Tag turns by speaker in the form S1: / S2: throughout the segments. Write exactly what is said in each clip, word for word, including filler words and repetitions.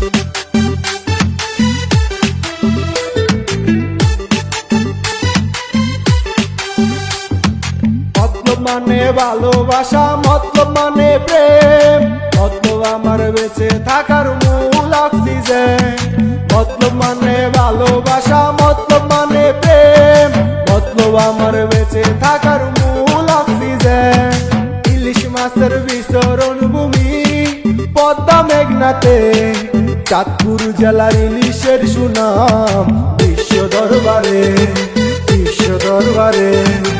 S1: মানে ভালোবাসা, মতলব মানে প্রেম, মতলব আমার বেঁচে থাকার মূল অক্সিজেন। মতলব মানে ভালোবাসা, মতলব মানে প্রেম, মতলব আমার বেঁচে থাকার মূল অক্সিজেন। ইলিশ মাছের বিচরণ ভূমি পদ্মা মেঘনাতে, চাঁদপুর জেলার ইলিশের সুনাম বিশ্ব দরবারে, বিশ্ব দরবারে।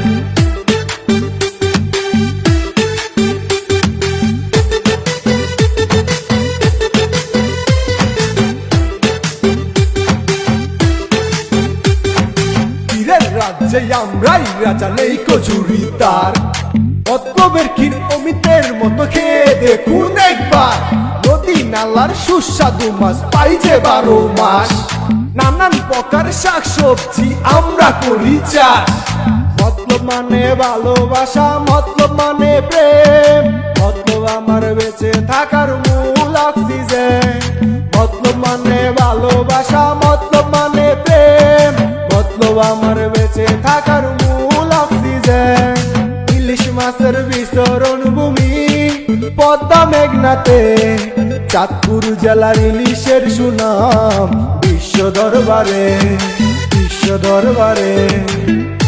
S1: রাজ্যে আমরাই রাজা, নেই কচুরি তার। মতলবের ক্ষীর অমিতের মতো খেয়ে দেখুন একবার, নদী নালার সুস্বাদু মাছ পাই যে বারো মাস। নানান প্রকার শাক সবজি আমরা করি চাষ। মতলব মানে ভালোবাসা, মতলব মানে প্রেম, মতলব আমার বেঁচে থাকার মূল অক্সিজেন। মতলব মানে ভালোবাসা, মতলব মানে প্রেম, মতলব আমার বেঁচে থাকার মূল অক্সিজেন। ইলিশ মাছের বিচরণ ভূমি পদ্মা মেঘনাতে, চাঁদপুর জেলার ইলিশের সুনাম বিশ্ব দরবারে, বিশ্ব দরবারে।